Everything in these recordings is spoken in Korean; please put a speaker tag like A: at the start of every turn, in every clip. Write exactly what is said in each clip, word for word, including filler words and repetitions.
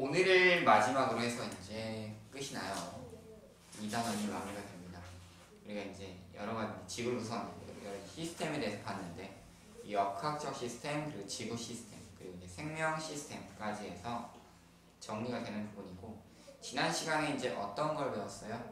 A: 오늘을 마지막으로 해서 이제 끝이 나요. 이 단원이 마무리가 됩니다. 우리가 이제 여러 가지 지구 구성, 여러 시스템에 대해서 봤는데, 이 역학적 시스템, 그리고 지구 시스템, 그리고 이제 생명 시스템까지 해서 정리가 되는 부분이고, 지난 시간에 이제 어떤 걸 배웠어요?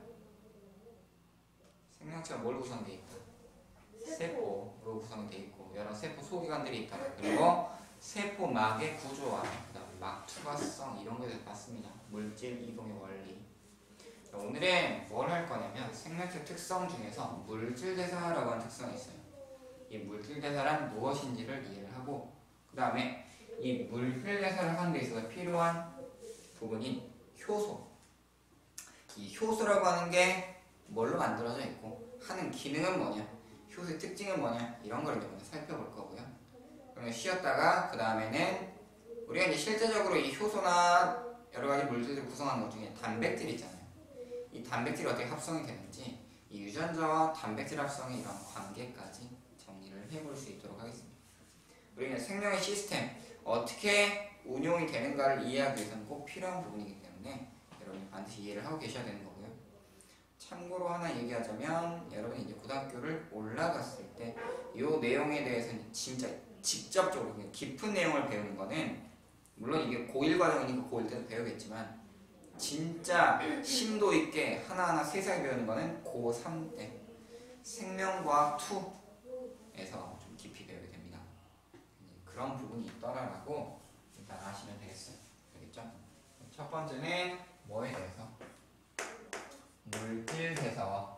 A: 생명체가 뭘로 구성되어 있다? 세포로 구성되어 있고, 여러 세포 소기관들이 있다. 그리고 세포막의 구조와 그다음에 막 투과성 이런 거에 대해서 봤습니다. 물질 이동의 원리. 오늘은 뭘 할 거냐면 생명체 특성 중에서 물질 대사라고 하는 특성이 있어요. 이 물질 대사란 무엇인지를 이해를 하고, 그 다음에 이 물질 대사를 하는 데 있어서 필요한 부분인 효소. 이 효소라고 하는 게 뭘로 만들어져 있고 하는 기능은 뭐냐, 효소의 특징은 뭐냐, 이런 걸 이제 먼저 살펴볼 거고요. 그러면 쉬었다가 그 다음에는 우리가 이제 실제적으로 이 효소나 여러 가지 물질을 구성하는 것 중에 단백질이 있잖아요. 이 단백질이 어떻게 합성이 되는지, 이 유전자와 단백질 합성의 이런 관계까지 정리를 해볼 수 있도록 하겠습니다. 우리는 생명의 시스템 어떻게 운용이 되는가를 이해하기 위해서는 꼭 필요한 부분이기 때문에 여러분이 반드시 이해를 하고 계셔야 되는 거고요. 참고로 하나 얘기하자면, 여러분이 이제 고등학교를 올라갔을 때 이 내용에 대해서는 진짜 직접적으로 깊은 내용을 배우는 거는, 물론 이게 고일 과정이니까 고일 때도 배우겠지만, 진짜 심도 있게 하나하나 세세하게 배우는 거는 고삼 때 생명과학 이에서 좀 깊이 배우게 됩니다. 그런 부분이 있더라라고 일단 아시면 되겠어요. 알겠죠? 첫 번째는 뭐에 대해서? 물질 대사와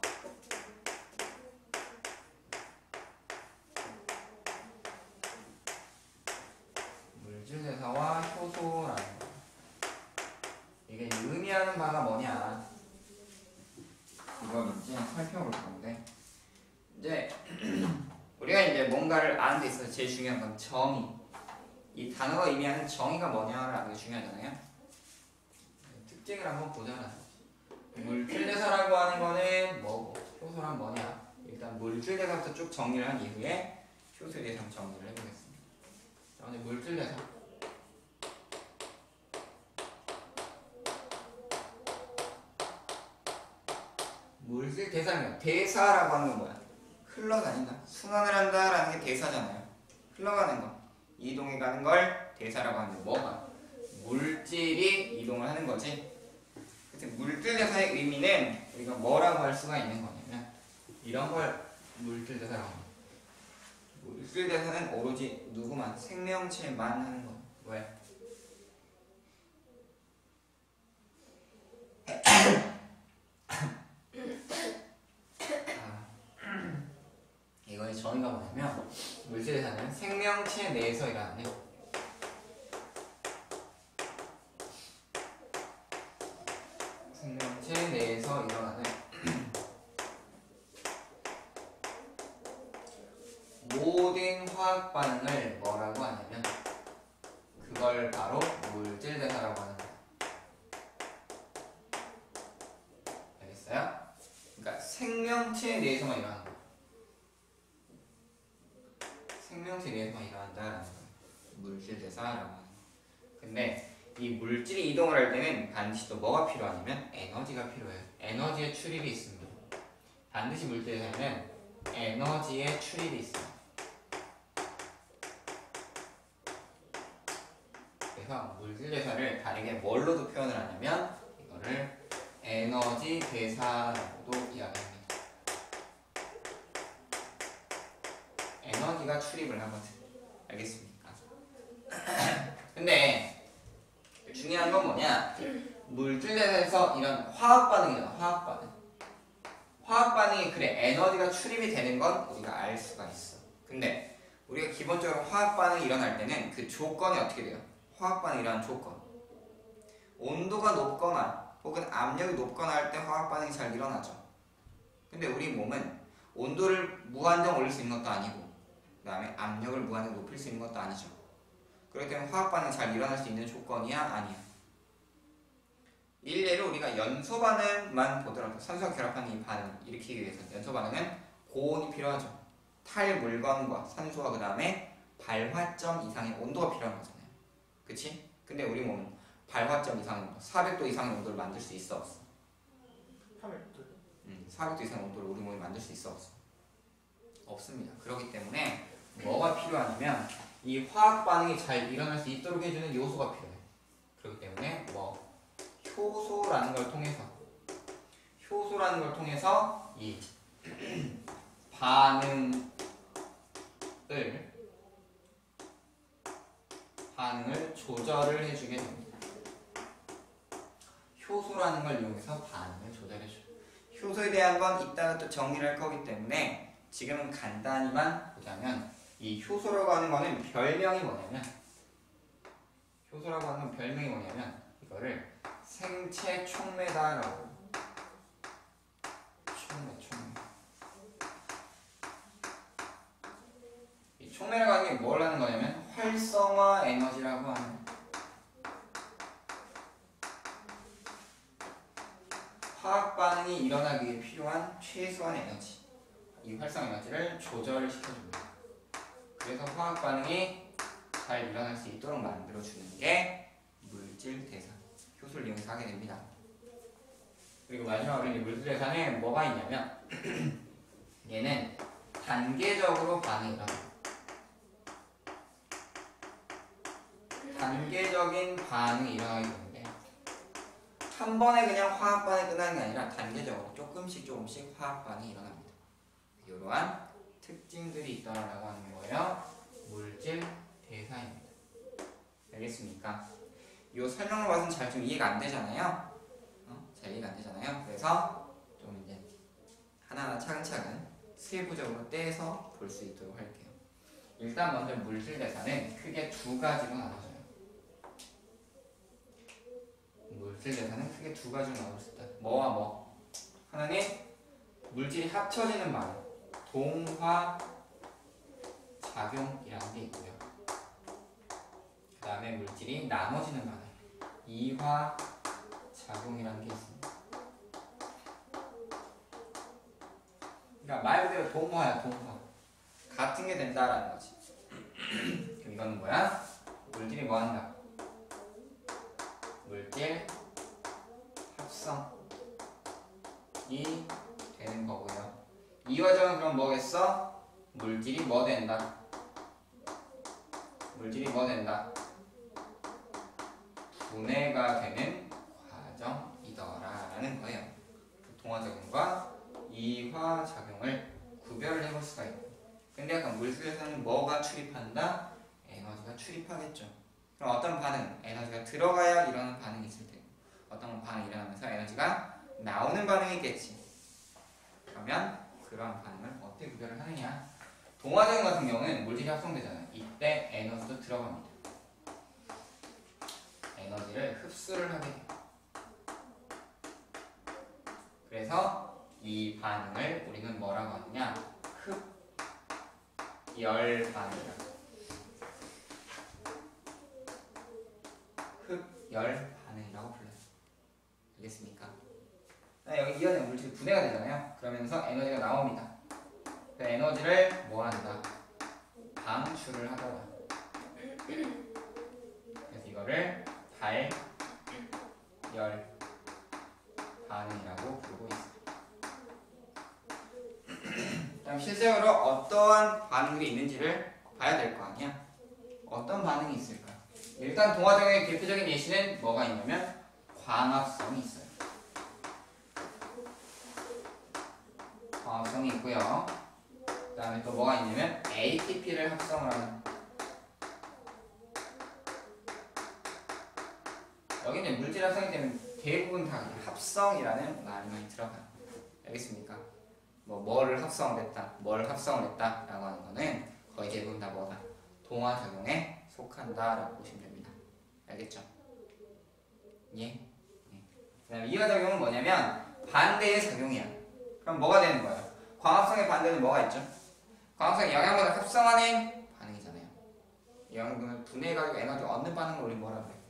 A: 물질 대사와 효소라는 거. 이게 의미하는 바가 뭐냐, 이걸 이제 살펴볼 건데, 이제 우리가 이제 뭔가를 아는 데 있어서 제일 중요한 건 정의. 이 단어가 의미하는 정의가 뭐냐라는 게 중요하잖아요. 특징을 한번 보자면, 물질 대사라고 하는 거는 뭐고, 효소란 뭐냐. 일단 물질 대사부터 쭉 정리를 한 이후에 효소에 대해서 한번 정리를 해보겠습니다. 자, 먼저 물질 대사. 물질 대사는, 대사라고 하는 건 뭐야? 흘러다닌다. 순환을 한다라는 게 대사잖아요. 흘러가는 거, 이동해 가는 걸 대사라고 하는데, 뭐가? 물질이 이동을 하는 거지. 그래서 물질 대사의 의미는 우리가 뭐라고 할 수가 있는 거냐면, 이런 걸 물질 대사라고 합니다. 물질 대사는 오로지 누구만? 생명체만 하는 거예요. 왜? 이거의 정의가 뭐냐면, 물질 대사는 생명체 내에서 일어나는 생명체 내에서 일어나는 모든 화학 반응을 뭐라고 하냐면, 그걸 바로 물질 대사라고 하는 거예요. 알겠어요? 그러니까 생명체 내에서만 일어나는 거예요. 생명체 내에서만 일어난다라는 거예요. 물질 대사라고 하는 거예요. 근데 이 물질이 이동을 할 때는 반드시 또 뭐가 필요하냐면 에너지가 필요해요. 에너지의 출입이 있습니다. 반드시 물질 대사에는 에너지의 출입이 있어요. 그래서 물질 대사를 다르게 뭘로도 표현을 하냐면, 이거를 에너지 대사라고도 이야기합니다. 에너지가 출입을 하거든. 알겠습니까? 근데 중요한 건 뭐냐, 물질 대사에서 이런 화학 반응이잖아. 화학 반응. 화학 반응이 그래 에너지가 출입이 되는 건 우리가 알 수가 있어. 근데 우리가 기본적으로 화학 반응이 일어날 때는 그 조건이 어떻게 돼요? 화학 반응이 일어나는 조건, 온도가 높거나 혹은 압력이 높거나 할 때 화학 반응이 잘 일어나죠. 근데 우리 몸은 온도를 무한정 올릴 수 있는 것도 아니고, 그 다음에 압력을 무한정 높일 수 있는 것도 아니죠. 그렇기 때문에 화학 반응이 잘 일어날 수 있는 조건이야? 아니야? 일례로 우리가 연소 반응만 보더라도, 산소와 결합하는 이 반응을 일으키기 위해서 연소 반응은 고온이 필요하죠. 탈물건과 산소와 그 다음에 발화점 이상의 온도가 필요한 거잖아요. 그치? 근데 우리 몸은 발화점 이상의 온도, 사백 도 이상의 온도를 만들 수 있어 없어?
B: 삼백 도.
A: 음, 사백 도 이상의 온도를 우리 몸이 만들 수 있어 없어? 없습니다. 그렇기 때문에 뭐가 필요하냐면 이 화학 반응이 잘 일어날 수 있도록 해주는 요소가 필요해. 그렇기 때문에 뭐 효소라는 걸 통해서 효소라는 걸 통해서 이 반응을 반응을 조절을 해주게 됩니다. 효소라는 걸 이용해서 반응을 조절해줘요. 효소에 대한 건 이따가 또 정리를 할 거기 때문에 지금은 간단히만 보자면 이 효소라고 하는 거는 별명이 뭐냐면 효소라고 하는 건 별명이 뭐냐면 이거를 생체 촉매다라고 촉매 촉매 이 촉매라고 하는 게 뭘 하는 거냐면 활성화 에너지라고 하는 화학 반응이 일어나기 위해 필요한 최소한 에너지 이 활성 에너지를 조절을 시켜줍니다. 그래서 화학 반응이 잘 일어날 수 있도록 만들어주는 게 물질 대사, 효소를 이용해서 하게 됩니다. 그리고 마지막으로 이 물질 대사는 뭐가 있냐면 얘는 단계적으로 반응이 일어납니다. 단계적인 반응이 일어나게 되는데 한 번에 그냥 화학 반응이 끝나는 게 아니라 단계적으로 조금씩 조금씩 화학 반응이 일어납니다. 이러한 특징들이 있다라고 하는 거예요. 물질 대사입니다. 알겠습니까? 이 설명을 봐서는 잘 좀 이해가 안 되잖아요. 어? 잘 이해가 안 되잖아요. 그래서 좀 이제 하나하나 차근차근 세부적으로 떼서 볼 수 있도록 할게요. 일단 먼저 물질 대사는 크게 두 가지로 나눠져요. 물질 대사는 크게 두 가지로 나눌 수 있다. 뭐와 뭐? 하나는 물질이 합쳐지는 반응, 동화 작용이라는 게 있고요. 그 다음에 물질이 나눠지는 반응, 이화 작용이라는 게 있습니다. 그러니까 말 그대로 동화야, 동화. 같은 게 된다라는 거지. 그럼 이거는 뭐야? 물질이 뭐 한다? 물질 합성이 되는 거고요. 이 과정은 그럼 뭐겠어? 물질이 뭐 된다? 물질이 뭐 된다? 분해가 되는 과정이더라라는 거예요. 동화작용과 이화작용을 구별을 해볼 수가 있고, 근데 약간 물질에서는 뭐가 출입한다? 에너지가 출입하겠죠. 그럼 어떤 반응, 에너지가 들어가야 일어나는 반응이 있을 테고 어떤 반응이 일어나면서 에너지가 나오는 반응이겠지. 그러면 그러한 반응을 어떻게 구별을 하느냐? 동화작용 같은 경우는 물질이 합성되잖아요. 이때 에너지도 들어갑니다. 에너지를 흡수를 하게 돼요. 그래서 이 반응을 우리는 뭐라고 하느냐? 흡열 반응이라고. 흡열 반응이라고 불러요. 알겠습니까? 여기 이 안에 물질이 분해가 되잖아요. 그러면서 에너지가 나옵니다. 그 에너지를 뭐 한다? 방출을 하더라. 그래서 이거를 발열 반응이라고 부르고 있습니다. 그다음 실제로 어떠한 반응들이 있는지를 봐야 될 거 아니야? 어떤 반응이 있을까? 일단 동화작용의 대표적인 예시는 뭐가 있냐면 광합성이 있어요. 광합성이 있고요. 그 다음에 또 뭐가 있냐면 에이티피를 합성을 하는, 여기는 물질 합성이 되면 대부분 다 합성이라는 말이 많이 들어가요. 알겠습니까? 뭐 뭐를 합성을 했다, 뭘 합성을 했다 라고 하는 거는 거의 대부분 다 뭐다? 동화작용에 속한다 라고 보시면 됩니다. 알겠죠? 예? 예. 그 다음에 이화작용은 뭐냐면 반대의 작용이야. 그럼 뭐가 되는 거야? 광합성의 반대는 뭐가 있죠? 광합성이 영양분을 합성하는 반응이잖아요. 영양분을 분해해가지고 에너지를 얻는 반응을 우리 뭐라 그래?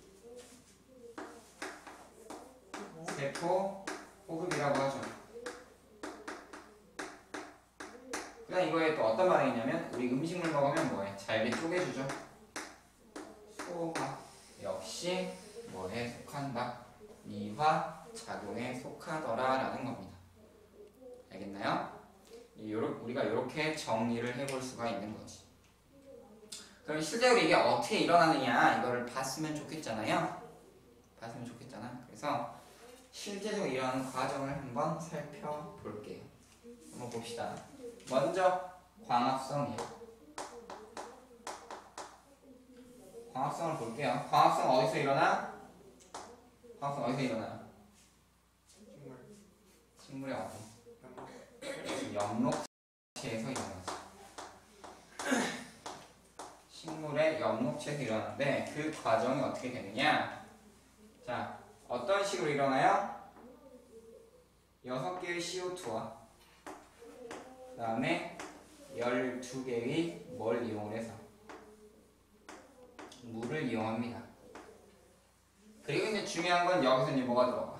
A: 세포 호흡이라고 하죠. 그 다음 이거에 또 어떤 반응이 있냐면 우리 음식물 먹으면 뭐해? 잘게 쪼개주죠. 소화 역시 뭐에 속한다? 미화 작용에 속하더라라는 겁니다. 알겠나요? 우리가 이렇게 정리를 해볼 수가 있는 거지. 그럼 실제로 이게 어떻게 일어나느냐 이거를 봤으면 좋겠잖아요. 봤으면 좋겠잖아. 그래서 실제적으로 일어나는 과정을 한번 살펴볼게요. 한번 봅시다. 먼저 광합성이에요. 광합성을 볼게요. 광합성 어디서 일어나? 광합성 어디서 일어나?
B: 식물.
A: 식물의 어디?
B: 연막.
A: 엽록체에서 일어나죠. 식물의 엽록체에서 일어나는데 그 과정이 어떻게 되느냐? 자, 어떤 식으로 일어나요? 여섯 개의 씨오투와 그 다음에 열두 개의 뭘 이용을 해서 물을 이용합니다. 그리고 이제 중요한 건 여기서 이제 뭐가 들어가?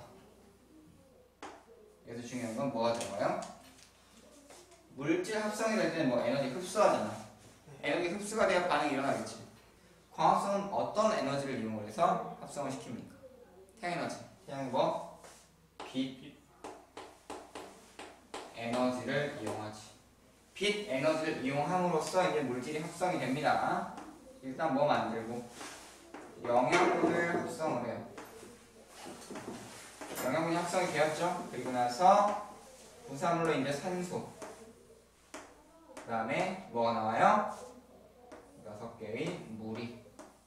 A: 여기서 중요한 건 뭐가 들어가요? 물질 합성이 될 때는 뭐 에너지 흡수하잖아. 에너지 흡수가 되어 반응이 일어나겠지. 광합성은 어떤 에너지를 이용을 해서 합성을 시킵니까? 태양에너지. 태양이 뭐? 빛 에너지를 이용하지. 빛 에너지를 이용함으로써 이제 물질이 합성이 됩니다. 일단 뭐 만들고? 영양분을 합성을 해요. 영양분이 합성이 되었죠? 그리고 나서 부산물로 이제 산소. 그 다음에 뭐가 나와요? 여섯 개의 물이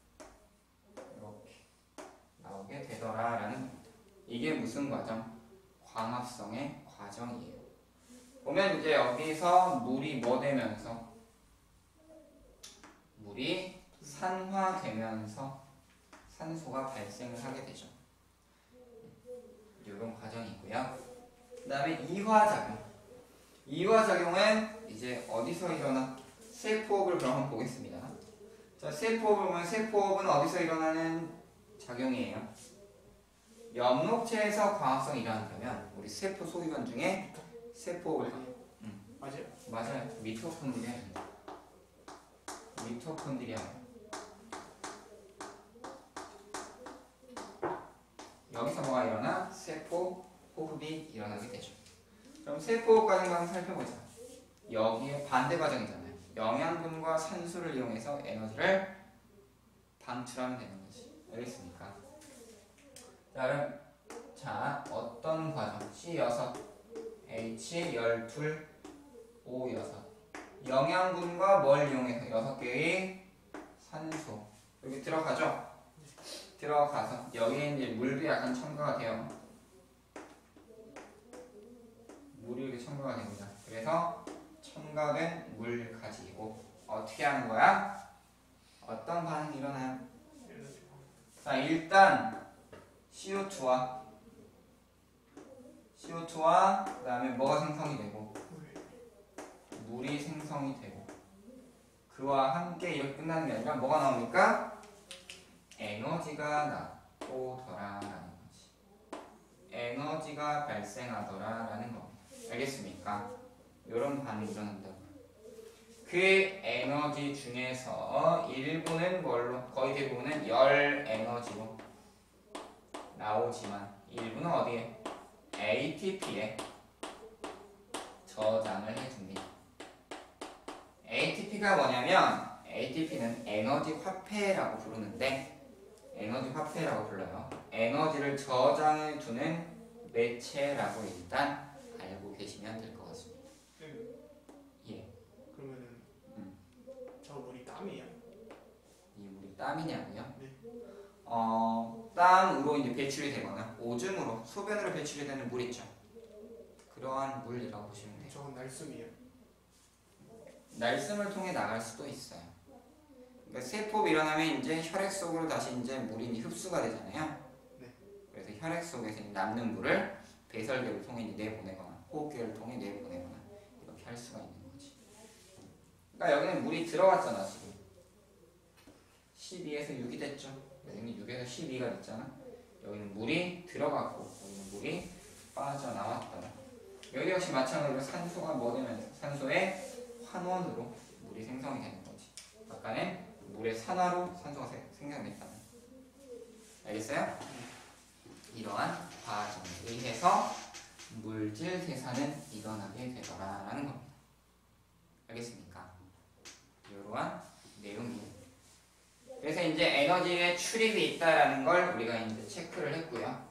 A: 이렇게 나오게 되더라라는 겁니다. 이게 무슨 과정? 광합성의 과정이에요. 보면 이제 여기서 물이 뭐 되면서 물이 산화되면서 산소가 발생을 하게 되죠. 이런 과정이고요. 그 다음에 이화작용. 이화작용은 이제 어디서 일어나? 세포업을 그럼 한번 보겠습니다. 자, 세포업을 보면 세포업은 어디서 일어나는 작용이에요? 엽록체에서 광합성이 일어난다면 우리 세포 소위관 중에 세포업을 음.
B: 맞아요?
A: 맞아요. 미토콘드리아 미토콘드리아 여기서 뭐가 일어나? 세포 호흡이 일어나게 되죠. 그럼 세포 호흡 과정을 한번 살펴보자. 여기에 반대 과정이잖아요. 영양분과 산소를 이용해서 에너지를 방출하면 되는 거지. 알겠습니까? 자, 그럼 자 어떤 과정? 씨 육, H 십이, O 육. 영양분과 뭘 이용해서 여섯 개의 산소 여기 들어가죠? 들어가서 여기에 이제 물도 약간 첨가가 돼요. 물이 이렇게 첨가가 됩니다. 그래서 첨가된 물 가지고 어떻게 하는 거야? 어떤 반응이 일어나요? 자, 일단 씨오투와 씨오투와 그 다음에 뭐가 생성이 되고 물이 생성이 되고 그와 함께 이렇게 끝나는 게 아니라 뭐가 나옵니까? 에너지가 나오더라라는 거지. 에너지가 발생하더라라는 겁니다. 알겠습니까? 이런 반응이 일어난다고. 그 에너지 중에서 일부는 뭘로? 거의 대부분은 열 에너지로 나오지만 일부는 어디에? 에이티피에 저장을 해줍니다. 에이티피가 뭐냐면 에이티피는 에너지 화폐라고 부르는데 에너지 화폐라고 불러요. 에너지를 저장해 두는 매체라고 일단 알고 계시면 될 것 같습니다.
B: 네.
A: 예.
B: 그러면은
A: 음.
B: 저 물이 땀이에요?
A: 이 물이 땀이냐고요?
B: 네.
A: 어, 땀으로 이제 배출이 되거나 오줌으로 소변으로 배출이 되는 물 있죠. 그러한 물이라고 보시면 돼요.
B: 저건 날숨이에요?
A: 날숨을 통해 나갈 수도 있어요. 그러니까 세포가 일어나면 이제 혈액 속으로 다시 이제 물이 이제 흡수가 되잖아요.
B: 네.
A: 그래서 혈액 속에서 남는 물을 배설계를 통해 이제 내보내거나 호흡기를 통해 내보내거나 이렇게 할 수가 있는 거지. 그러니까 여기는 물이 들어갔잖아 지금. 십이에서 육이 됐죠. 여기는 육에서 십이가 됐잖아. 여기는 물이 들어갔고 여기는 물이 빠져나왔다. 여기 역시 마찬가지로 산소가 뭐 되면 산소의 환원으로 물이 생성이 되는 거지. 아까는 물의 산화로 산소가 생성됐다. 알겠어요? 이러한 과정에 의해서 물질 생산은 일어나게 되더라라는 겁니다. 알겠습니까? 이러한 내용이에요. 그래서 이제 에너지의 출입이 있다라는 걸 우리가 이제 체크를 했고요.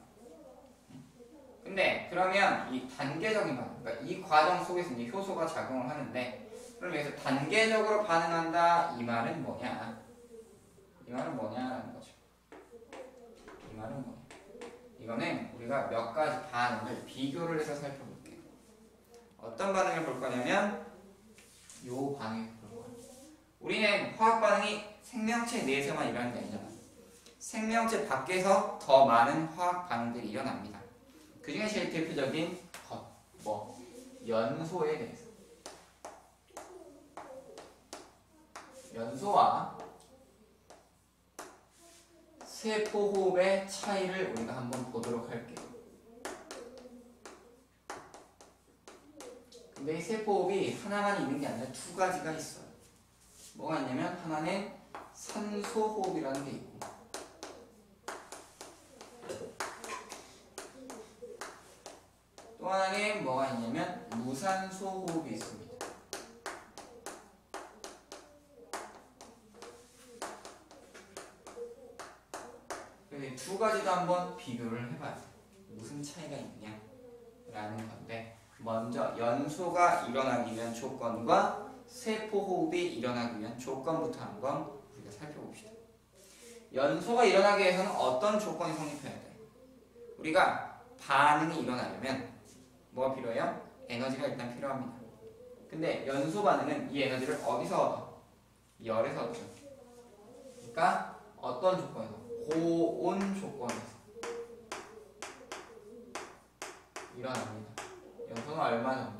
A: 근데 그러면 이 단계적인 반응, 그러니까 이 과정 속에서 이제 효소가 작용을 하는데, 그럼 여기서 단계적으로 반응한다 이 말은 뭐냐? 이 말은 뭐냐라는 거죠. 이 말은 뭐냐? 이거는 우리가 몇 가지 반응을 비교를 해서 살펴볼게요. 어떤 반응을 볼 거냐면 요 반응을 볼 거예요. 우리는 화학 반응이 생명체 내에서만 일어나는 게 아니잖아. 생명체 밖에서 더 많은 화학 반응들이 일어납니다. 그 중에 제일 대표적인 것, 뭐 연소에 대해서. 연소와 세포호흡의 차이를 우리가 한번 보도록 할게요. 근데 이 세포호흡이 하나만 있는 게 아니라 두 가지가 있어요. 뭐가 있냐면 하나는 산소호흡이라는 게 있고, 또 하나는 뭐가 있냐면 무산소호흡이 있습니다. 그래서 이 두 가지도 한번 비교를 해봐요. 무슨 차이가 있느냐라는 건데, 먼저 연소가 일어나기 위한 조건과 세포호흡이 일어나기 위한 조건부터 한번 우리가 살펴봅시다. 연소가 일어나기 위해서는 어떤 조건이 성립해야 돼? 우리가 반응이 일어나려면 뭐가 필요해요? 에너지가 일단 필요합니다. 근데 연소 반응은 이 에너지를 어디서 얻어? 열에서 얻죠. 그러니까 어떤 조건에서? 고온 조건에서 일어납니다. 연소는 얼마 정도?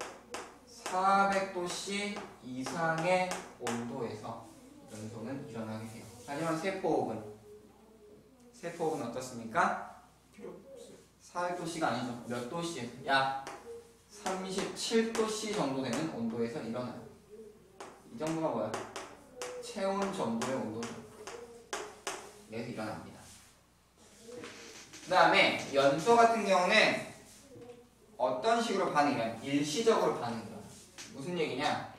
A: 사백 도씨 이상의 온도에서 연소는 일어나게 돼요. 하지만 세포호흡은 세포호흡은 어떻습니까?
B: 필요 없어요.
A: 사백 도씨가 아니죠. 몇 도씨? 약 삼십칠 도씨 정도 되는 온도에서 일어나요. 이 정도가 뭐야? 체온 정도의 온도죠. 여기서 일어납니다. 그 다음에 연소 같은 경우는 어떤 식으로 반응이 일어나요? 일시적으로 반응이 일어나요. 무슨 얘기냐?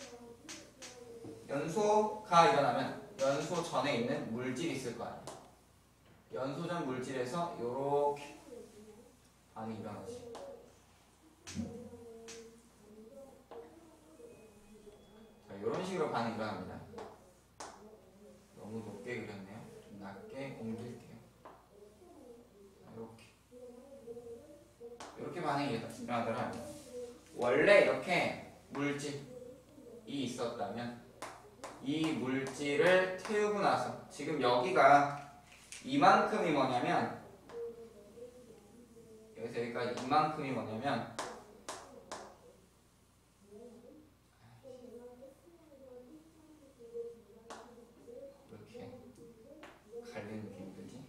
A: 연소가 일어나면 연소 전에 있는 물질이 있을 거 아니에요. 연소 전 물질에서 요렇게 반응이 일어나지. 자, 요런 식으로 반응이 일어납니다. 너무 높게 그렸네요. 좀 낮게 옮길게요. 자, 이렇게. 이렇게 반응이 일어나더라고요. 원래 이렇게 물질이 있었다면 이 물질을 태우고 나서 지금 여기가 이만큼이 뭐냐면 여기서 여기까지 이만큼이 뭐냐면 이렇게 갈리는 느낌이 들지?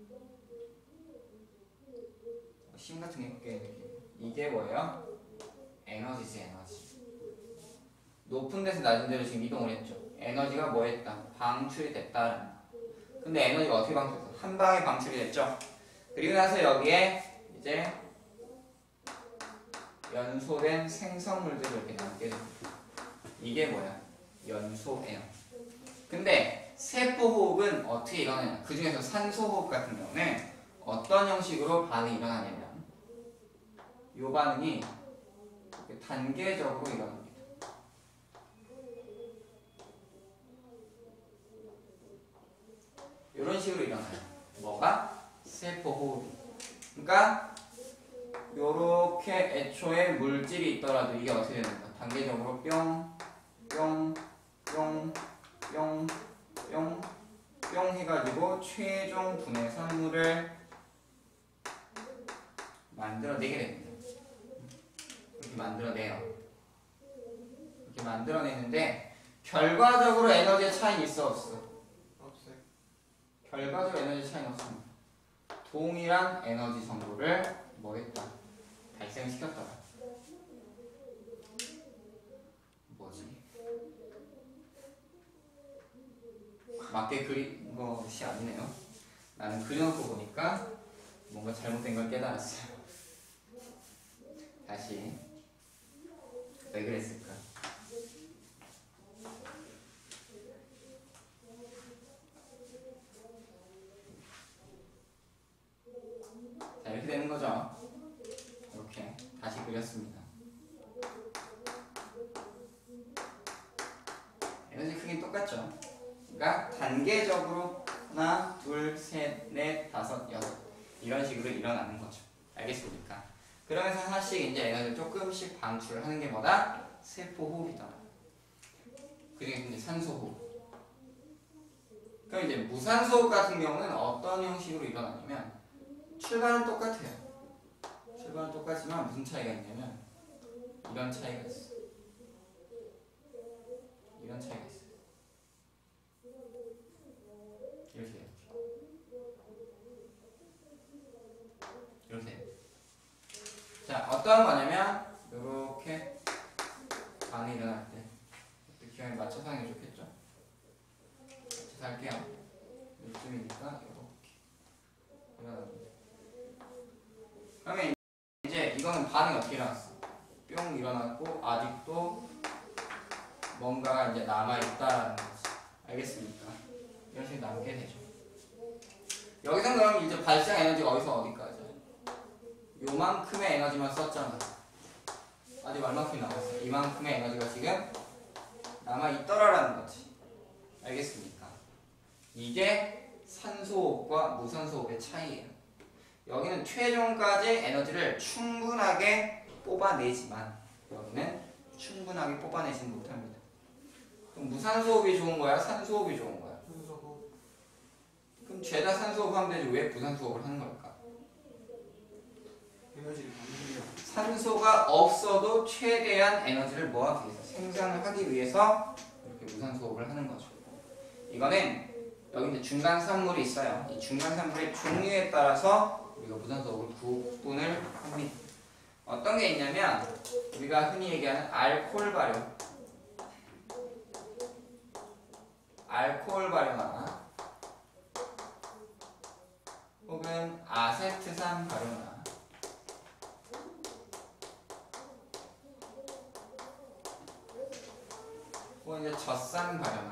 A: 심 같은 게 꺾이는 느낌. 이게 뭐예요? 에너지지, 에너지. 높은 데서 낮은 데로 지금 이동을 했죠. 에너지가 뭐 했다? 방출이 됐다. 근데 에너지가 어떻게 방출됐어? 한 방에 방출이 됐죠. 그리고 나서 여기에 이제 연소된 생성물들을 이렇게 남게 됩니다. 이게 뭐야? 연소예요. 근데 세포호흡은 어떻게 일어나냐? 그 중에서 산소호흡 같은 경우는 어떤 형식으로 반응이 일어나냐면 이 반응이 단계적으로 일어납니다. 이런 식으로 일어나요. 뭐가? 세포호흡이. 그러니까 요렇게 애초에 물질이 있더라도 이게 어떻게 되는가? 단계적으로 뿅, 뿅, 뿅, 뿅, 뿅, 뿅 해가지고 최종 분해 산물을 만들어내게 됩니다. 이렇게 만들어내요. 이렇게 만들어내는데 결과적으로 에너지의 차이는 있어 없어?
B: 없어요.
A: 결과적으로 에너지 차이는 없습니다. 동일한 에너지 정도를 뭐 했다? 발생시켰더라. 뭐지? 맞게 그린 것이 아니네요. 나는 그려놓고 보니까 뭔가 잘못된 걸 깨달았어요. 다시 왜 그랬을까? 자, 이렇게 되는 거죠. 이렇게 다시 그렸습니다. 에너지 크기는 똑같죠. 그러니까 단계적으로 하나, 둘, 셋, 넷, 다섯, 여섯 이런 식으로 일어나는 거죠. 알겠습니까? 그러면서 하나씩 이제 에너지를 조금씩 방출을 하는 게 뭐다? 세포 호흡이다. 그중에 이제 산소 호흡. 그럼 이제 무산소 호흡 같은 경우는 어떤 형식으로 일어나냐면 출발은 똑같아요. 출발은 똑같지만 무슨 차이가 있냐면 이런 차이가 있어. 이런 차이가 있어. 이렇게 이렇게. 자, 어떠한 거냐면 이렇게 반응이 일어날 때 기호에 맞춰서 하는 게 좋겠죠? 맞춰서 할게요. 이쯤이니까 이렇게 일어납니다. 그러면 이제 이거는 반응이 어떻게 일어났어? 뿅 일어났고 아직도 뭔가가 이제 남아있다라는 거지. 알겠습니까? 이런 식으로 남게 되죠. 여기서 그럼 이제 발생 에너지가 어디서 어디까지? 요만큼의 에너지만 썼잖아. 아직 얼마큼 남았어? 이만큼의 에너지가 지금 남아있더라라는 거지. 알겠습니까? 이게 산소호흡과 무산소호흡의 차이예요. 여기는 최종까지 에너지를 충분하게 뽑아내지만 여기는 충분하게 뽑아내지는 못합니다. 그럼 무산소호흡이 좋은 거야? 산소호흡이 좋은 거야?
B: 산소호흡.
A: 그럼 죄다 산소호흡 하면 되지 왜 부산소호흡을 하는 걸까?
B: 에너지를 받는 게
A: 산소가 없어도 최대한 에너지를 모아주기 위해서 생산을 하기 위해서 이렇게 무산소호흡을 하는 거죠. 이거는 여기 이제 중간 산물이 있어요. 이 중간 산물의 종류에 따라서 우리가 무산소호흡을 구분을 합니다. 어떤 게 있냐면 우리가 흔히 얘기하는 알코올 발효, 알코올 발효나 혹은 아세트산 발효나 혹은 이제 젖산 발효나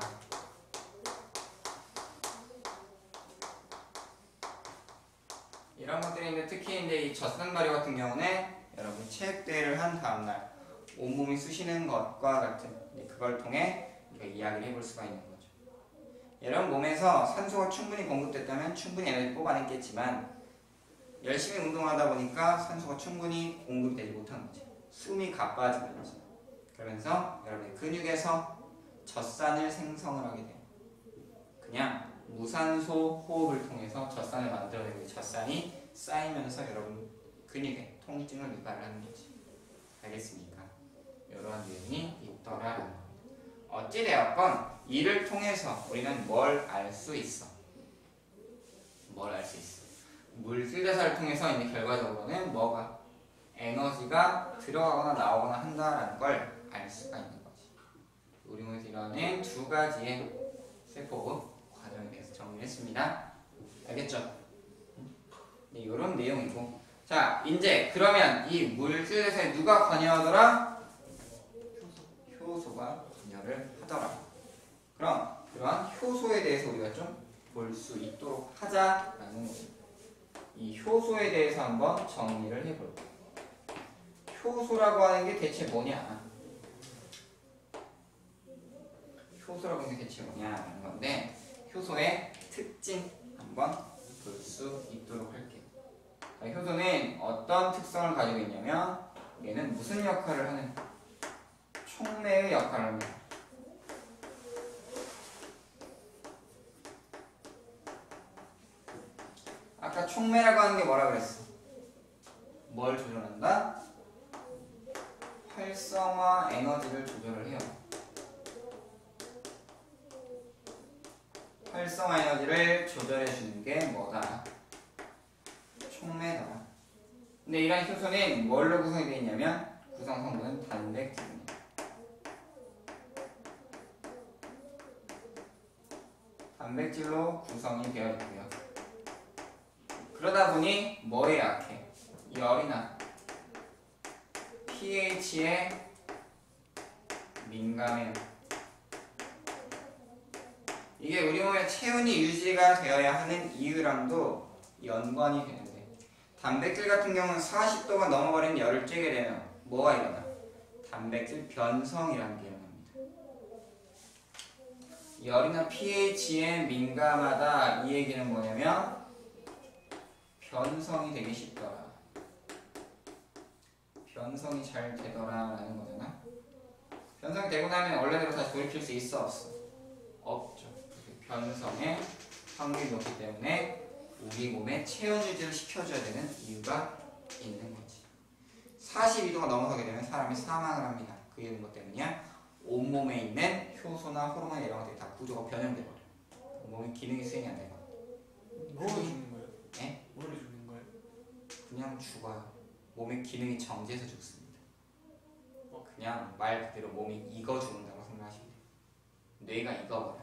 A: 이런 것들이 있는데 특히 이제 이 젖산 발효 같은 경우는 여러분 체육대회를 한 다음날 온몸이 쑤시는 것과 같은 그걸 통해 우리가 이야기를 해볼 수가 있는 거죠. 여러분 몸에서 산소가 충분히 공급됐다면 충분히 에너지 뽑아냈겠지만 열심히 운동하다 보니까 산소가 충분히 공급되지 못한 거죠. 숨이 가빠지는 거죠. 그러면서 여러분의 근육에서 젖산을 생성을 하게 돼요. 그냥 무산소 호흡을 통해서 젖산을 만들어내고 젖산이 쌓이면서 여러분 근육에 통증을 유발하는 거지. 알겠습니까? 이러한 내용이 있더라라는 겁니다. 어찌되었건 이를 통해서 우리는 뭘 알 수 있어? 뭘 알 수 있어? 물질대사를 통해서 이제 결과적으로는 뭐가? 에너지가 들어가거나 나오거나 한다라는 걸 알 수가 있는 거지. 우리 몸에서 일어나는 두 가지의 세포 과정에 대해서 정리를 했습니다. 알겠죠? 네, 이런 내용이고. 자, 이제 그러면 이 물질대사에 누가 관여하더라? 효소가 관여를 하더라. 그럼 그러한 효소에 대해서 우리가 좀 볼 수 있도록 하자라는 거예요. 이 효소에 대해서 한번 정리를 해볼게요. 효소라고 하는 게 대체 뭐냐? 효소라고 하는 게 대체 뭐냐라는 건데 효소의 특징 한번 볼 수 있도록 할게요. 자, 효소는 어떤 특성을 가지고 있냐면 얘는 무슨 역할을 하는? 촉매의 역할을 합니다. 아까 촉매라고 하는 게 뭐라 그랬어? 뭘 조절한다? 활성화 에너지를 조절을 해요. 활성화 에너지를 조절해 주는 게 뭐다? 촉매다. 근데 이런 효소는 뭘로 구성이 되어 있냐면 구성 성분은 단백질입니다. 단백질로 구성이 되어 있고요. 그러다 보니 뭐에 약해? 열이나 pH에 민감해요. 이게 우리 몸의 체온이 유지가 되어야 하는 이유랑도 연관이 되는데, 단백질 같은 경우는 사십 도가 넘어버리는 열을 쬐게 되면 뭐가 일어나? 단백질 변성이라는 게 일어납니다. 열이나 pH에 민감하다, 이 얘기는 뭐냐면 변성이 되기 쉽더라, 변성이 잘 되더라 라는 거잖아. 변성이 되고 나면 원래대로 다시 돌이킬 수 있어 없어? 없죠. 변성의 확률이 높기 때문에 우리 몸에 체온 유지를 시켜줘야 되는 이유가 있는 거지. 사십이 도가 넘어가게 되면 사람이 사망을 합니다. 그 이유는 뭐 때문이야? 온몸에 있는 효소나 호르몬 이런 것들이 다 구조가 변형돼 버려. 몸의 기능이 수행이 안 되고.
B: 뭐로 죽는 거예요?
A: 예?
B: 뭐로 죽는 거예요?
A: 그냥 죽어요. 몸의 기능이 정지해서 죽습니다. 그냥 말 그대로 몸이 익어 죽는다고 생각하시면 돼요. 뇌가 익어버려.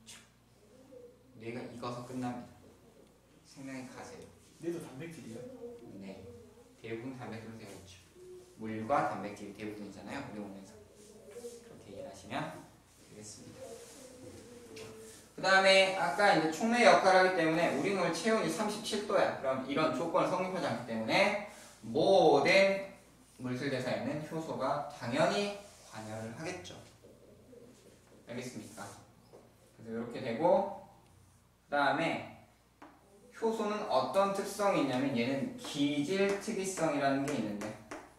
A: 뇌가 익어서 끝납니다. 생명이 가세요.
B: 뇌도 단백질이요?
A: 네, 대부분 단백질로 되어 있죠. 물과 단백질이 대부분이잖아요, 우리 몸에서. 그렇게 이해하시면 되겠습니다. 그 다음에 아까 이제 촉매 역할을 하기 때문에 우리 몸의 체온이 삼십칠 도야. 그럼 이런 조건을 성립하지 않기 때문에 모든 물질 대사에는 효소가 당연히 관여를 하겠죠. 알겠습니까? 그래서 이렇게 되고, 그 다음에 효소는 어떤 특성이 있냐면 얘는 기질 특이성이라는 게 있는데,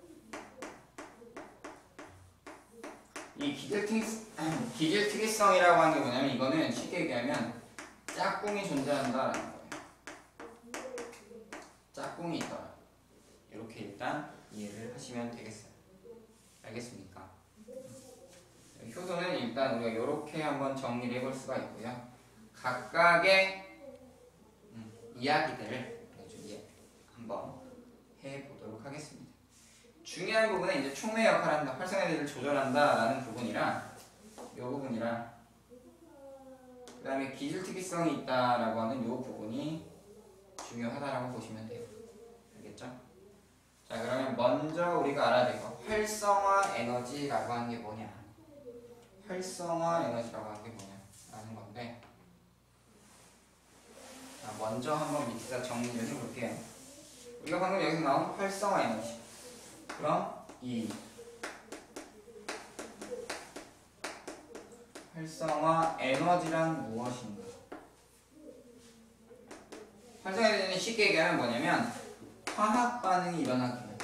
A: 이 기질 특이, 기질 특이성이라고 하는 게 뭐냐면 이거는 쉽게 얘기하면 짝꿍이 존재한다라는 거예요. 짝꿍이 있더라. 이렇게 일단 이해를 하시면 되겠어요. 알겠습니까? 효소는 일단 우리가 이렇게 한번 정리를 해볼 수가 있고요. 각각의 음, 이야기들을 한번 해보도록 하겠습니다. 중요한 부분은 이제 촉매 역할을 한다, 활성에너지를 조절한다 라는 부분이랑 이 부분이랑 그 다음에 기질 특이성이 있다라고 하는 이 부분이 중요하다라고 보시면 돼요. 알겠죠? 자, 그러면 먼저 우리가 알아야 될 거, 활성화 에너지라고 하는 게 뭐냐? 활성화 에너지라고 하는 게 뭐냐? 라는 건데, 자, 먼저 한번 밑에다 정리를 해볼게요. 우리가 방금 여기서 나온 활성화 에너지, 그럼 이 활성화 에너지란 무엇인가? 활성화 에너지는 쉽게 얘기하면 뭐냐면 화학 반응이 일어나기 위해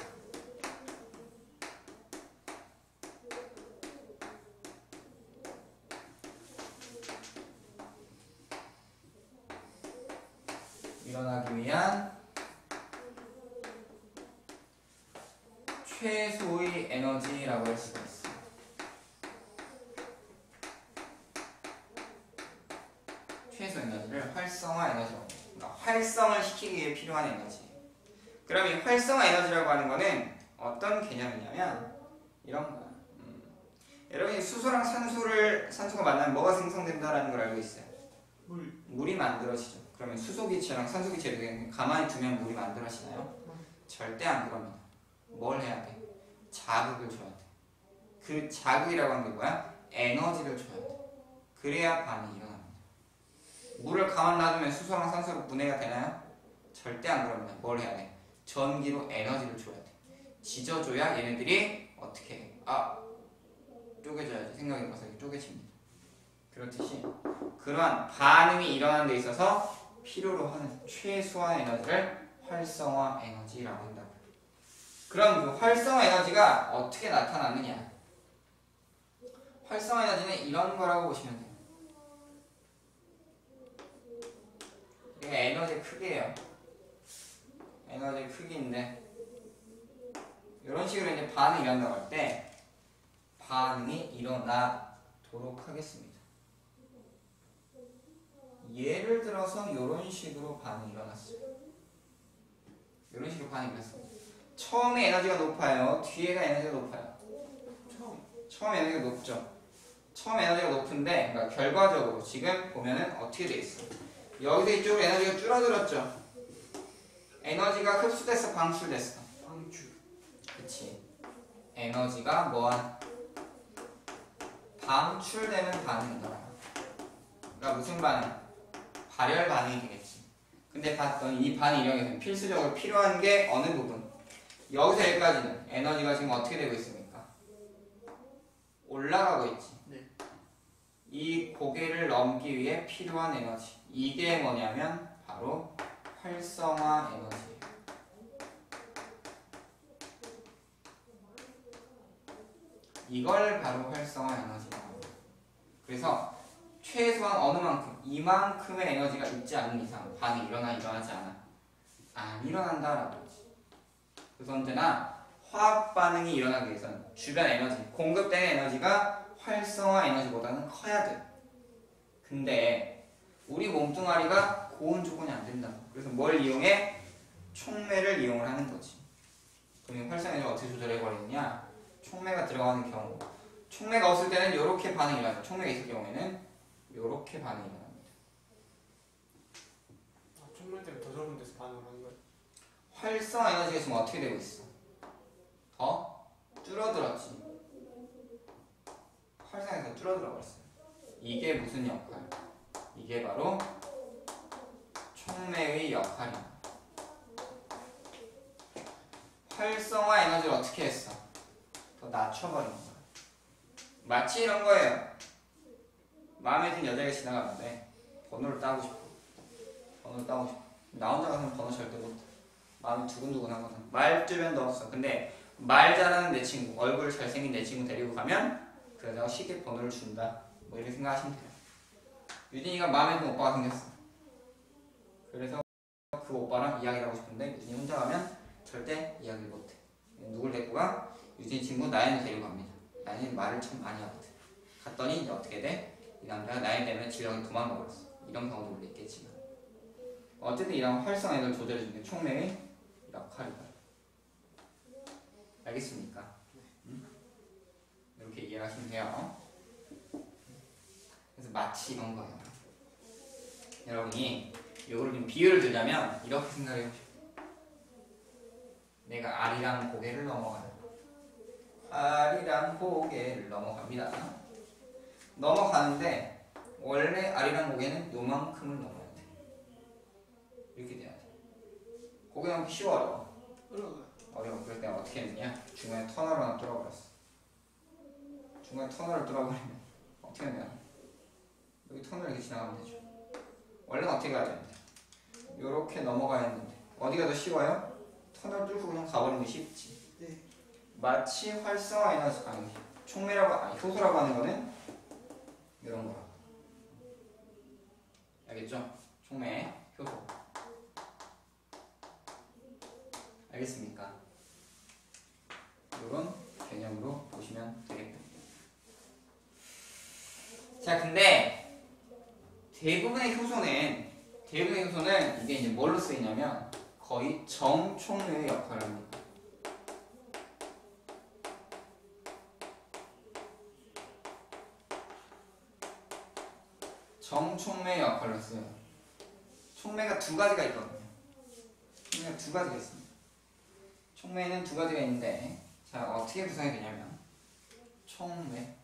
A: 일어나기 위한 최소의 에너지라고 할 수가 있어요. 최소 에너지를 활성화 에너지라고 해요. 그러니까 활성을 시키기 위해 필요한 에너지. 그럼 이 활성화 에너지라고 하는 거는 어떤 개념이냐면 이런 거야. 음. 여러분이 수소랑 산소를 산소가 만나면 뭐가 생성된다라는 걸 알고 있어요?
B: 물.
A: 물이 만들어지죠. 그러면 수소기체랑 산소기체를 가만히 두면 물이 만들어지나요? 절대 안 그럽니다. 뭘 해야 돼? 자극을 줘야 돼. 그 자극이라고 하는 게 뭐야? 에너지를 줘야 돼. 그래야 반응이 일어납니다. 물을 가만히 놔두면 수소랑 산소로 분해가 되나요? 절대 안 그럽니다. 뭘 해야 돼? 전기로 에너지를 줘야 돼. 지져줘야 얘네들이 어떻게 해? 아, 쪼개져야지. 생각이 가서 쪼개집니다. 그렇듯이 그러한 반응이 일어나는 데 있어서 필요로 하는 최소한 에너지를 활성화 에너지라고 한다. 그럼 그 활성화 에너지가 어떻게 나타나느냐? 활성화 에너지는 이런 거라고 보시면 돼요. 이게 에너지의 크기예요. 에너지의 크기인데 이런 식으로 이제 반응이 일어난다고 할 때 반응이 일어나도록 하겠습니다. 예를 들어서 이런 식으로 반응이 일어났어요. 이런 식으로 반응이 일어났어요. 처음에 에너지가 높아요? 뒤에가 에너지가 높아요?
B: 처음.
A: 처음 에너지가 높죠. 처음 에너지가 높은데, 그러니까 결과적으로 지금 보면은 어떻게 돼 있어? 여기서 이쪽으로 에너지가 줄어들었죠. 에너지가 흡수됐어, 방출됐어?
B: 방출.
A: 그치. 에너지가 뭐한 방출되는 반응이다. 그러니까 무슨 반응? 발열 반응이 되겠지. 근데 봤더니 이 반응 이력에서는 필수적으로 필요한 게 어느 부분? 여기서 여기까지는 에너지가 지금 어떻게 되고 있습니까? 올라가고 있지.
B: 네.
A: 이 고개를 넘기 위해 필요한 에너지. 이게 뭐냐면 바로 활성화 에너지예요. 이걸 바로 활성화 에너지라고 합니다. 그래서 최소한 어느 만큼, 이만큼의 에너지가 있지 않은 이상 반응이 일어나 일어나지 않아. 안 일어난다라고 하지. 그래서 언제나 화학 반응이 일어나기 위해서는 주변 에너지, 공급되는 에너지가 활성화 에너지보다는 커야 돼. 근데 우리 몸뚱아리가 고온 조건이 안 된다고. 그래서 뭘 이용해? 촉매를 이용을 하는 거지. 그럼 활성화 에너지를 어떻게 조절해버리느냐? 촉매가 들어가는 경우, 촉매가 없을 때는 이렇게 반응이 일어나요. 촉매가 있을 경우에는 이렇게 반응이 일어납니다.
B: 아, 촉매 때문에 더 적은 데서 반응을 하는 거예요?
A: 활성화 에너지가 지금 어떻게 되고 있어? 더 줄어들었지. 활성화에서 줄어들어 버렸어요. 이게 무슨 역할? 이게 바로 촉매의 역할입니다. 활성화 에너지를 어떻게 했어? 더 낮춰버린 거야. 마치 이런 거예요. 마음에 든 여자가 지나가는데 번호를 따고 싶어. 번호를 따고 싶어. 나 혼자 가서는 번호 절대 못해. 마음이 두근두근하거든. 말 주변도 없어. 근데 말 잘하는 내 친구, 얼굴 잘생긴 내 친구 데리고 가면 그 여자가 쉽게 번호를 준다. 뭐 이렇게 생각하시면 돼요. 유진이가 마음에 드는 오빠가 생겼어. 그래서 그 오빠랑 이야기를 하고 싶은데 유진이 혼자 가면 절대 이야기를 못해. 누굴 데리고 가? 유진이 친구 나연을 데리고 갑니다. 나연이 말을 참 많이 하거든. 갔더니 어떻게 돼? 이 남자가 나연 때문에 지렁이 도망가버렸어. 이런 경우도 물론 있겠지만 어쨌든 이런 활성화 에너지를 조절해주는 게 촉매의 역할이다. 알겠습니까? 응? 이렇게 이해하시면 돼요. 그래서 마치 이런 거예요. 여러분이 이거를 좀 비유를 들자면 이렇게 생각해 보십시오. 내가 알이랑 고개를 넘어가요. 알이랑 고개를 넘어갑니다. 넘어가는데 원래 알이랑 고개는 요만큼을 넘어야 돼. 이렇게 돼야 돼. 고개 넘기 쉬워, 어려워?
B: 어려워요.
A: 어려워. 그래서 내가 어떻게 했느냐? 중간에 터널을 하나 뚫어버렸어. 중간에 터널을 뚫어버리면 어떻게 했냐? 여기 터널 이렇게 지나가면 되죠. 원래는 어떻게 가야 되는데? 요렇게 넘어가야 했는데 어디가 더 쉬워요? 터널 뚫고 그냥 가버리는 게 쉽지.
B: 네.
A: 마치 활성화 에너지, 아니 촉매라고, 아니 효소라고 하는 거는 이런 거야. 알겠죠? 촉매, 효소. 알겠습니까? 이런 개념으로 보시면 되겠다. 자, 근데 대부분의 효소는 대부분의 효소는 이게 이제 뭘로 쓰이냐면 거의 정촉매의 역할을 합니다. 정촉매의 역할로 써요. 촉매가 두 가지가 있거든요. 촉매가 두 가지가 있습니다. 촉매는 두 가지가 있는데 자 어떻게 구성이 되냐면 촉매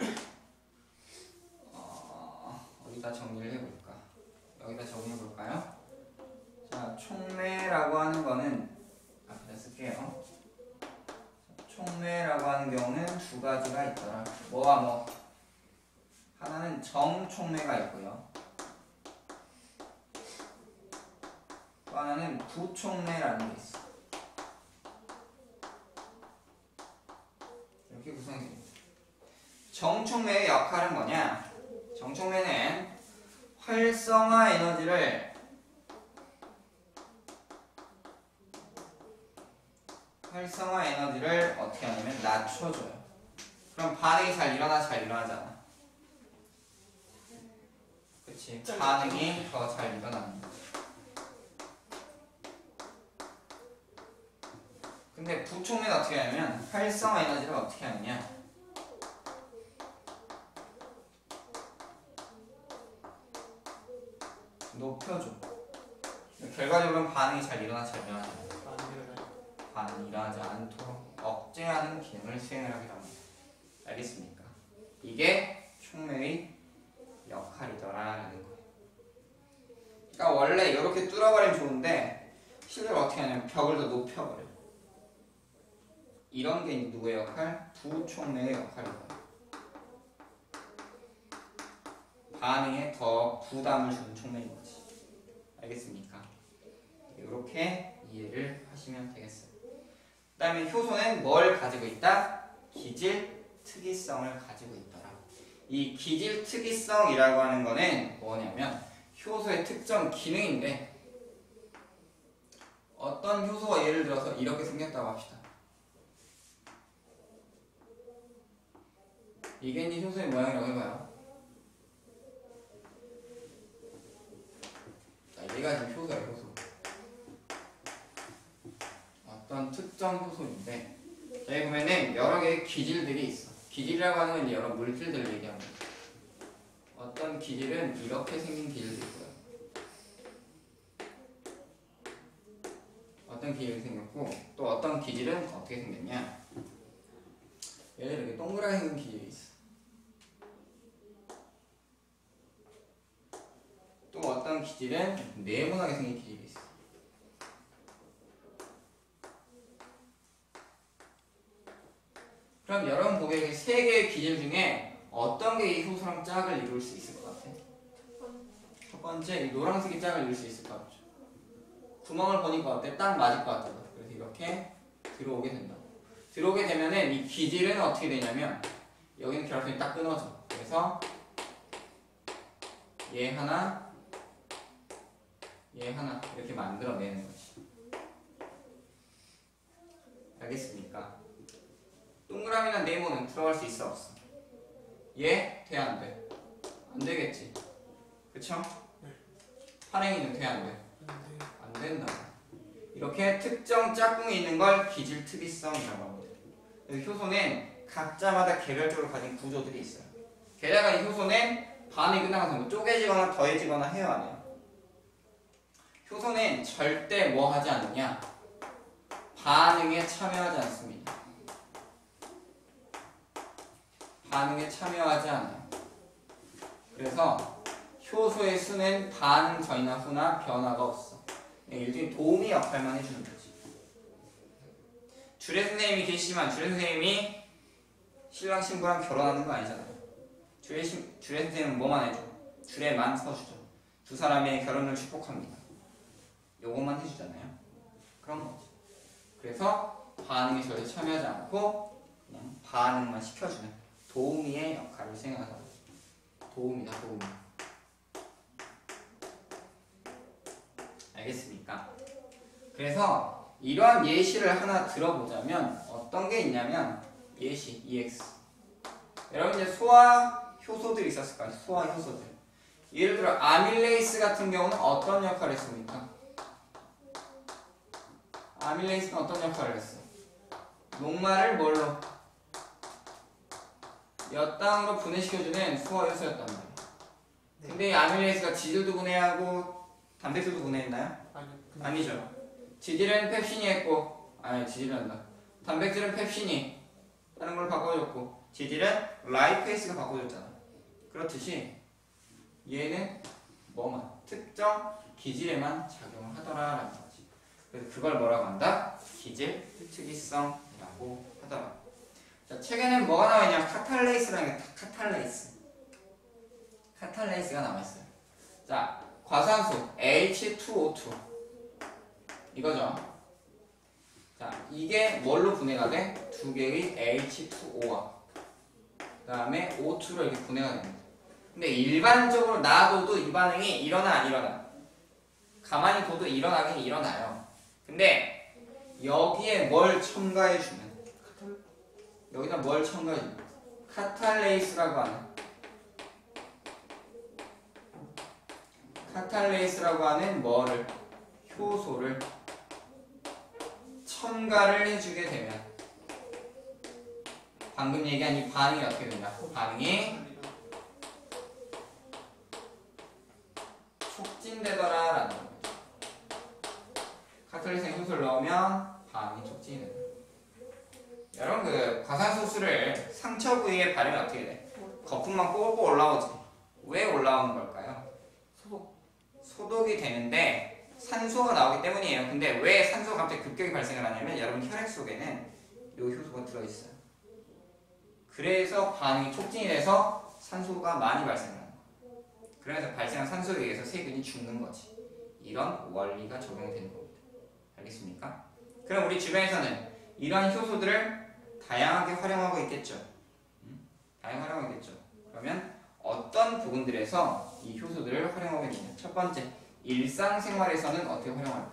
A: 어, 어디다 정리를 해볼까? 여기다 정리해볼까요? 자 촉매라고 하는 거는 앞에다 쓸게요. 촉매라고 하는 경우는 두 가지가 있더라. 뭐와 뭐? 하나는 정촉매가 있고요. 또 하나는 부촉매라는 게 있어. 이렇게 구성이 됩니다. 정촉매의 역할은 뭐냐? 정촉매는 활성화 에너지를 활성화 에너지를 어떻게 하냐면 낮춰줘요. 그럼 반응이 잘 일어나, 잘 일어나지 않아? 그치? 반응이 더 잘 일어나는 거지. 근데 부촉매는 어떻게 하냐면 활성화 에너지를 어떻게 하느냐? 높여줘. 결국 결과적으로는 반응이 잘 일어나지 않냐?
B: 아니면
A: 반응이 일어나지 않도록 억제하는 기능을 수행을 하기도 합니다. 알겠습니까? 이게 촉매의 역할이더라라는 거예요. 그러니까 원래 이렇게 뚫어버리면 좋은데 실제로 어떻게 하냐면 벽을 더 높여버려요. 이런 게 누구의 역할? 부촉매의 역할이에요. 반응에 더 부담을 주는 촉매인 거지. 알겠습니까? 이렇게 이해를 하시면 되겠어요. 그 다음에 효소는 뭘 가지고 있다? 기질 특이성을 가지고 있더라. 이 기질 특이성이라고 하는 거는 뭐냐면 효소의 특정 기능인데 어떤 효소가 예를 들어서 이렇게 생겼다고 합시다. 이게 이제 효소의 모양이라고 해봐요. 자, 얘가 지금 효소야, 효소. 어떤 특정 효소인데, 자, 여기 보면은 여러 개의 기질들이 있어. 기질이라고 하는 건 이제 여러 물질들을 얘기합니다. 어떤 기질은 이렇게 생긴 기질도 있고요. 어떤 기질이 생겼고, 또 어떤 기질은 어떻게 생겼냐? 예를 들어 이렇게 동그랗게 생긴 기질이 있어. 또 어떤 기질은 네모나게 생긴 기질이 있어. 그럼 여러분 보기에 세 개의 기질 중에 어떤 게 이 효소랑 짝을 이룰 수 있을 것 같아? 첫 번째, 이 노란색이 짝을 이룰 수 있을 것 같죠? 구멍을 보니까 어때? 딱 맞을 것 같죠? 그래서 이렇게 들어오게 된다. 들어오게 되면은 이 기질은 어떻게 되냐면 여기는 결합선이 딱 끊어져. 그래서 얘 하나, 얘 하나 이렇게 만들어내는 거지. 알겠습니까? 동그라미나 네모는 들어갈 수 있어 없어? 얘? 돼 안 돼? 안 되겠지. 그쵸? 파랭이는 돼 안 돼? 안 된다. 이렇게 특정 짝꿍이 있는 걸 기질 특이성이라고 합니다. 효소는 각자마다 개별적으로 가진 구조들이 있어요. 게다가 이 효소는 반응이 끝나가서 뭐 쪼개지거나 더해지거나 해요, 안 해요? 효소는 절대 뭐 하지 않느냐? 반응에 참여하지 않습니다. 반응에 참여하지 않아요. 그래서 효소의 수는 반응 전이나 후나 변화가 없어. 일종의 도움의 역할만 해주는 거지. 주례 선생님이 계시지만 주례 선생님이 신랑 신부랑 결혼하는 거 아니잖아요. 주례, 신, 주례 선생님은 뭐만 해줘? 주례만 서주죠. 두 사람의 결혼을 축복합니다. 요것만 해주잖아요. 그런 거지. 그래서 반응에 절대 참여하지 않고 그냥 반응만 시켜주는 도우미의 역할을 수행하다. 도우미다, 도우미. 알겠습니까? 그래서 이러한 예시를 하나 들어보자면 어떤 게 있냐면 예시 이엑스. 여러분 이제 소화 효소들이 있었을 거아요. 소화 효소들. 예를 들어 아밀레이스 같은 경우는 어떤 역할을 했습니까? 아밀레이스는 어떤 역할을 했어? 녹말을 뭘로? 몇 당으로 분해시켜주는 소화 효소였단 말이에요. 근데 이 아밀레이스가 지질도 분해하고 단백질도 분해했나요?
B: 아니,
A: 아니죠. 지질은 펩신이 했고, 아니 지질은 한다. 단백질은 펩신이 다른 걸 바꿔줬고, 지질은 라이페이스가 바꿔줬잖아. 그렇듯이 얘는 뭐만 특정 기질에만 작용을 하더라라는 거지. 그래서 그걸 뭐라고 한다? 기질 특이성이라고 하더라. 자, 책에는 뭐가 나와있냐? 카탈레이스라는 게 카탈레이스. 카탈레이스가 나와있어요. 자, 과산수 에이치 투 오 투 이거죠. 자, 이게 뭘로 분해가 돼? 두 개의 에이치 투 오와 그 다음에 오 투로 이렇게 분해가 됩니다. 근데 일반적으로 놔둬도 이 반응이 일어나 안 일어나? 가만히 둬도 일어나긴 일어나요. 근데 여기에 뭘 첨가해주면 여기다 뭘 첨가해주면 카탈레이스라고 하는 카탈레이스라고 하는 뭐를 효소를 첨가를 해주게 되면 방금 얘기한 이 반응이 어떻게 된다? 반응이 촉진되더라 라는 거죠. 효소를 넣으면 반응이 촉진이 된다. 여러분 그 과산소수를 상처 부위에 바르면 어떻게 돼? 거품만 뽀뽀 올라오지. 왜 올라오는 걸까요?
B: 소독.
A: 소독이 되는데 산소가 나오기 때문이에요. 근데 왜 산소가 갑자기 급격히 발생을 하냐면 여러분 혈액 속에는 요 효소가 들어있어요. 그래서 반응이 촉진이 돼서 산소가 많이 발생을 하는 거예요. 그러면서 발생한 산소에 의해서 세균이 죽는 거지. 이런 원리가 적용이 되는 겁니다. 알겠습니까? 그럼 우리 주변에서는 이러한 효소들을 다양하게 활용하고 있겠죠. 음? 다양하게 활용하고 있겠죠. 그러면 어떤 부분들에서 이 효소들을 활용하게 되냐? 첫 번째, 일상생활에서는 어떻게 활용할까?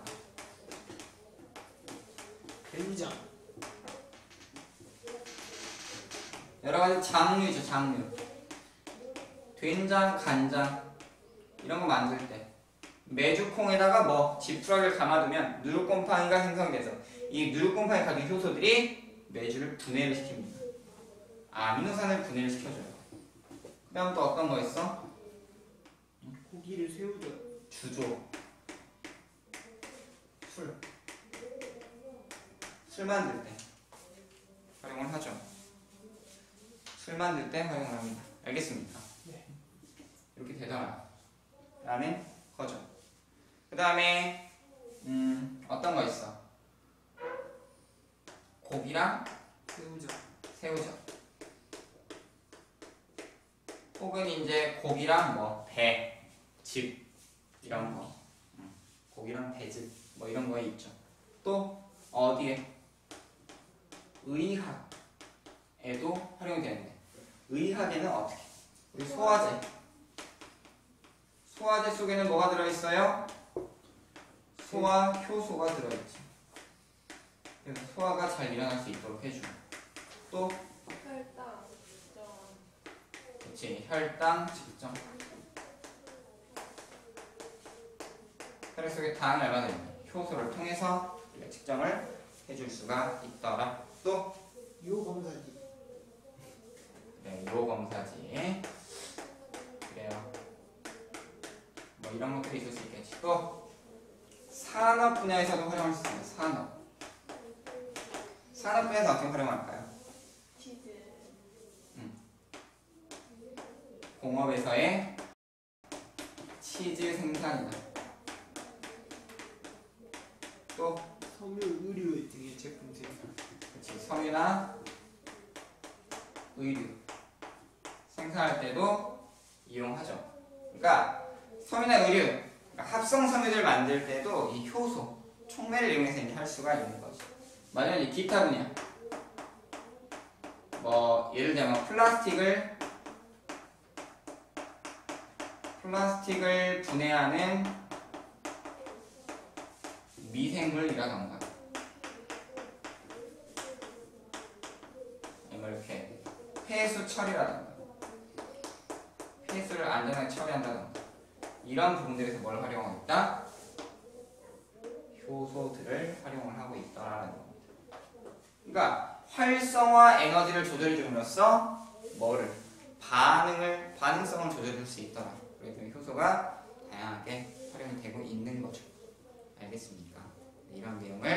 B: 된장.
A: 여러 가지 장류죠, 장류. 된장, 간장 이런 거 만들 때 메주콩에다가 뭐 지푸라기를 감아두면 누룩곰팡이가 생성돼서 이 누룩곰팡이 가진 효소들이 메주를 분해를 시킵니다. 아미노산을 분해를 시켜줘요. 그 다음 또 어떤 거 있어?
B: 고기를 새우젓.
A: 주조, 술, 술 만들 때 활용을 하죠. 술 만들 때 활용을 합니다. 알겠습니까?
B: 네.
A: 이렇게 되잖아요. 라는 거죠. 그 다음에 음, 어떤 거 있어? 고기랑
B: 새우젓.
A: 새우젓. 혹은 이제 고기랑 뭐 배, 즙 이런 거. 음, 고기랑 배즙 뭐 이런 거에 있죠. 또 어디에? 의학에도 활용이 되는데 의학에는 어떻게? 우리 소화제. 소화제 속에는 뭐가 들어있어요? 소화 효소가 들어있지. 그래서 소화가 잘 일어날 수 있도록 해주고 또
C: 혈당, 점.
A: 그렇지 혈당 측정. 혈액 속에 당이 얼마나 있나 효소를 통해서 우리가 측정을 해줄 수가 있더라. 또
B: 요 검사기.
A: 네, 요 검사지. 그래요. 뭐 이런 것들이 있을 수 있겠지. 또 산업 분야에서도 활용할 수 있어요. 산업. 산업 분야에서 어떻게 활용할까요?
C: 치즈.
A: 공업에서의 치즈 생산이다. 또
B: 섬유, 의류 등의 제품 생산.
A: 그렇지 섬유나 의류 생산할 때도 이용하죠. 그러니까 섬유나 의류 그러니까 합성 섬유들 만들 때도 이 효소 촉매를 이용해서 이제 할 수가 있는 거지. 만약에 이 기타 분야 뭐 예를 들면 플라스틱을 플라스틱을 분해하는 미생물이라던가 뭐 이렇게 폐수 처리라던가 폐수를 안전하게 처리한다던가 이런 부분들에서 뭘 활용하고 있다? 효소들을 활용을 하고 있다라는 겁니다. 그러니까 활성화 에너지를 조절해 줌으로써 뭐를 반응을 반응성을 조절할 수 있더라. 그렇기 때문에 효소가 다양하게 활용이 되고 있는 거죠. 알겠습니까? 이런 내용을